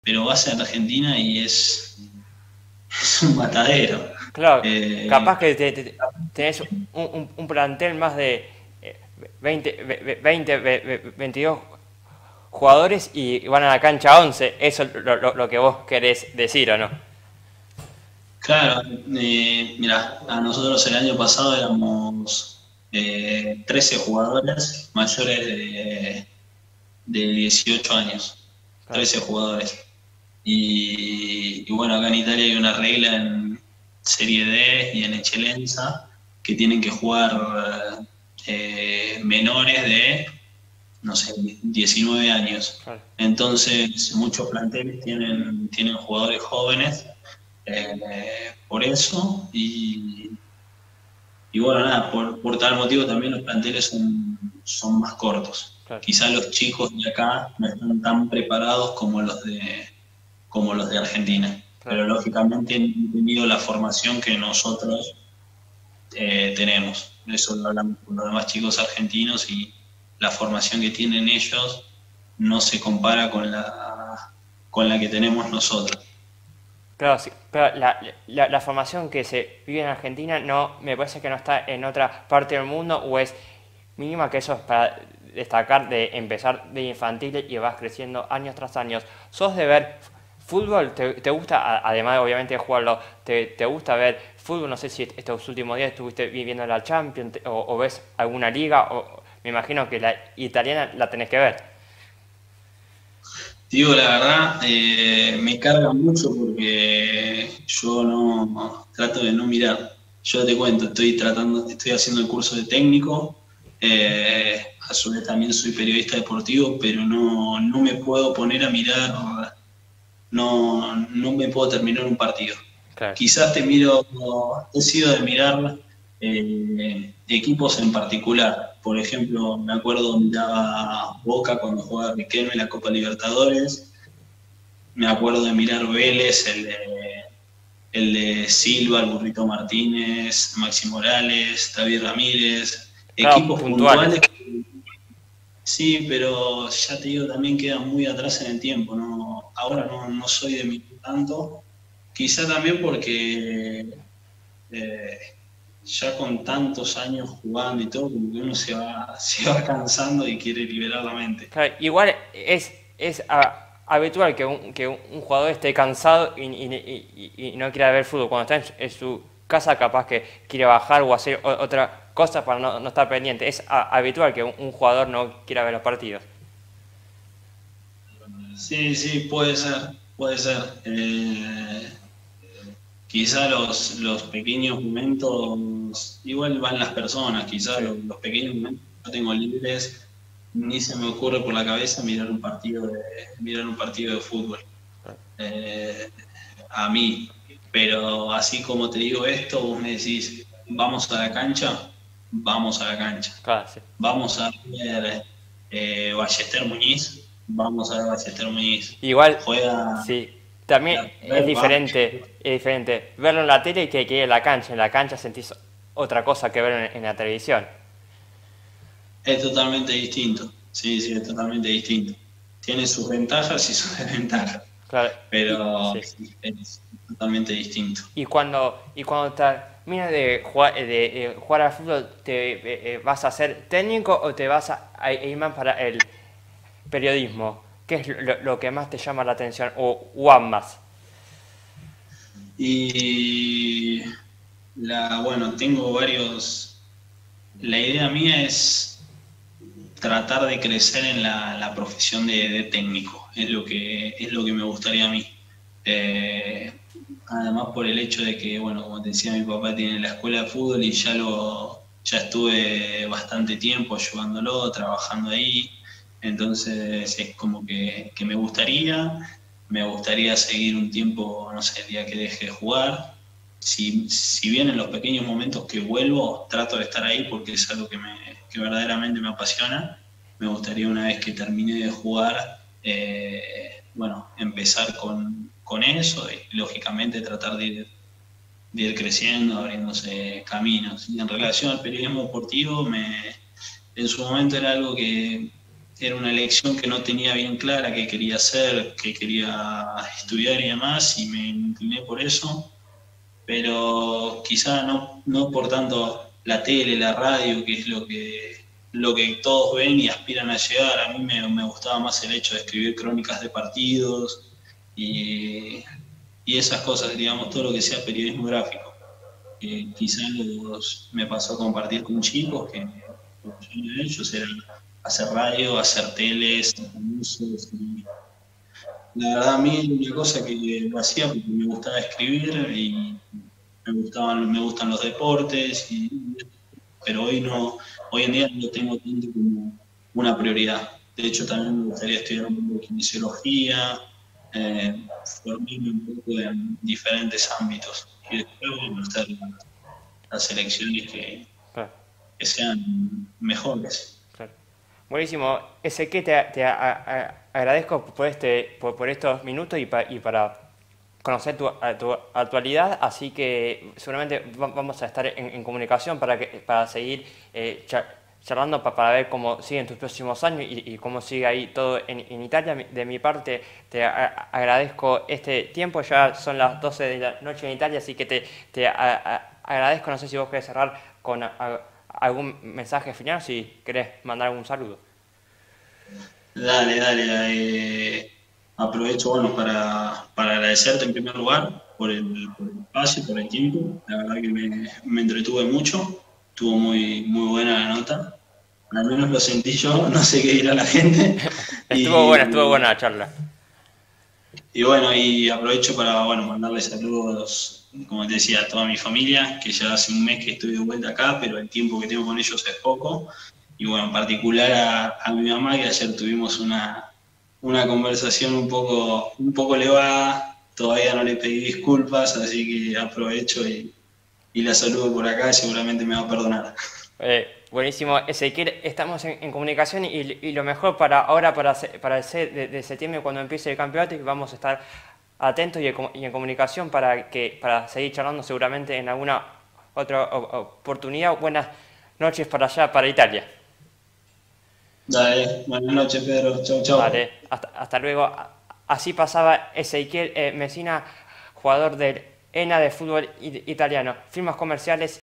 pero vas a Argentina y es un matadero. Claro, Eh, capaz que tenés un plantel más de 22 jugadores y van a la cancha 11. Eso es lo que vos querés decir, ¿o no? claro, mira, a nosotros el año pasado éramos 13 jugadores mayores de 18 años, Claro. 13 jugadores. Y bueno, acá en Italia hay una regla en Serie D y en Eccellenza que tienen que jugar menores de, no sé, 19 años. Claro. Entonces, muchos planteles tienen jugadores jóvenes por eso. Y bueno, nada, por tal motivo también los planteles son más cortos. Claro. Quizá los chicos de acá no están tan preparados como los de Argentina. Claro. Pero lógicamente han tenido la formación que nosotros tenemos. Eso lo hablamos con los demás chicos argentinos y la formación que tienen ellos no se compara con la que tenemos nosotros. Claro, sí, pero la formación que se vive en Argentina no me parece que no está en otra parte del mundo o es mínima, que eso es para destacar de empezar de infantil y vas creciendo años tras años. ¿Sos de ver fútbol? ¿Te gusta, además obviamente de jugarlo, te gusta ver fútbol? No sé si estos últimos días estuviste viviendo la Champions o ves alguna liga, o me imagino que la italiana la tenés que ver. Digo, la verdad, me carga mucho porque yo no trato de no mirar. Yo te cuento, estoy haciendo el curso de técnico, a su vez también soy periodista deportivo, pero no me puedo poner a mirar, no me puedo terminar un partido. Claro. Quizás he sido de mirar equipos en particular. Por ejemplo, me acuerdo miraba Boca cuando jugaba Riquelme en la Copa Libertadores. Me acuerdo de mirar Vélez, el de Silva, el Burrito Martínez, Maxi Morales, David Ramírez, Claro, equipos puntuales. puntuales. Sí, pero ya te digo, también quedan muy atrás en el tiempo, ¿no? Ahora Claro. no soy de mirar tanto, quizá también porque eh, ya con tantos años jugando y todo, como que uno se va cansando y quiere liberar la mente. Claro, igual es habitual que un jugador esté cansado y no quiera ver fútbol. Cuando está en su casa, capaz que quiere bajar o hacer otra cosa para no estar pendiente. Es habitual que un jugador no quiera ver los partidos. Sí, sí, puede ser, puede ser. Quizá los pequeños momentos, igual van las personas, quizá Sí. los pequeños momentos que yo tengo libres, ni se me ocurre por la cabeza mirar un partido de fútbol. Eh, a mí, pero así como te digo esto, vos me decís, vamos a la cancha, vamos a la cancha. Claro, sí. Vamos a ver Ballester Muñiz, vamos a ver Ballester Muñiz. Igual, Juega, sí. También va, es diferente verlo en la tele que ir en la cancha. En la cancha sentís otra cosa que verlo en la televisión. es totalmente distinto. Sí, sí, es totalmente distinto. Tiene sus ventajas y sus desventajas, Claro, pero sí. sí, es totalmente distinto. Y cuando terminas de jugar al fútbol, ¿te vas a ser técnico o te vas a ir más para el periodismo? ¿Qué es lo que más te llama la atención? O ambas. Y bueno, tengo varios. La idea mía es tratar de crecer en la profesión de técnico, es lo que me gustaría a mí. Eh, Además por el hecho de que, bueno, como te decía, mi papá tiene la escuela de fútbol y ya estuve bastante tiempo ayudándolo, trabajando ahí, entonces es como que me gustaría seguir un tiempo, no sé, el día que deje de jugar. Si bien en los pequeños momentos que vuelvo trato de estar ahí porque es algo que verdaderamente me apasiona, me gustaría una vez que termine de jugar, bueno, empezar con eso y lógicamente tratar de ir creciendo, abriéndose caminos. Y en relación al periodismo deportivo, en su momento era algo era una elección que no tenía bien clara qué quería hacer, qué quería estudiar y demás, y me incliné por eso, pero quizá no por tanto la tele, la radio, que es lo que todos ven y aspiran a llegar. A mí me gustaba más el hecho de escribir crónicas de partidos y, y esas cosas, digamos, todo lo que sea periodismo gráfico. Quizá me pasó a compartir con chicos que lo que yo de ellos era hacer radio, hacer tele, ser famosos. Y la verdad, a mí una cosa que lo hacía porque me gustaba escribir y me gustan los deportes, pero hoy en día no lo tengo tanto como una prioridad. De hecho, también me gustaría estudiar un poco de kinesiología, formarme un poco en diferentes ámbitos y después bueno, hacer las elecciones Claro, que sean mejores. claro. Buenísimo. Ezequiel, agradezco por, por estos minutos y para conocer tu actualidad, así que seguramente vamos a estar en comunicación para seguir charlando para ver cómo siguen tus próximos años y cómo sigue ahí todo en Italia. De mi parte, agradezco este tiempo, ya son las 12 de la noche en Italia, así que agradezco, no sé si vos querés cerrar con algún mensaje final, si querés mandar algún saludo. Dale, dale. Aprovecho bueno, para agradecerte en primer lugar por el espacio, por el tiempo. La verdad que me entretuve mucho, estuvo muy buena la nota. Al menos lo sentí yo, no sé qué dirá la gente. Estuvo Y, buena la charla. y bueno, y aprovecho para bueno, mandarles saludos, como te decía, a toda mi familia, que ya hace un mes que estoy de vuelta acá, pero el tiempo que tengo con ellos es poco. Y bueno, en particular a mi mamá, que ayer tuvimos una conversación un poco elevada, todavía no le pedí disculpas, así que aprovecho y la saludo por acá y seguramente me va a perdonar. Buenísimo, Ezequiel, estamos en comunicación y lo mejor para ahora, para el de septiembre, cuando empiece el campeonato, y vamos a estar atentos y en comunicación para seguir charlando seguramente en alguna otra oportunidad. Buenas noches para allá, para Italia. Dale, buenas noches Pedro, chau chau. Vale, hasta luego. Así pasaba Ezequiel Messina, jugador del ENA de fútbol italiano. Firmas comerciales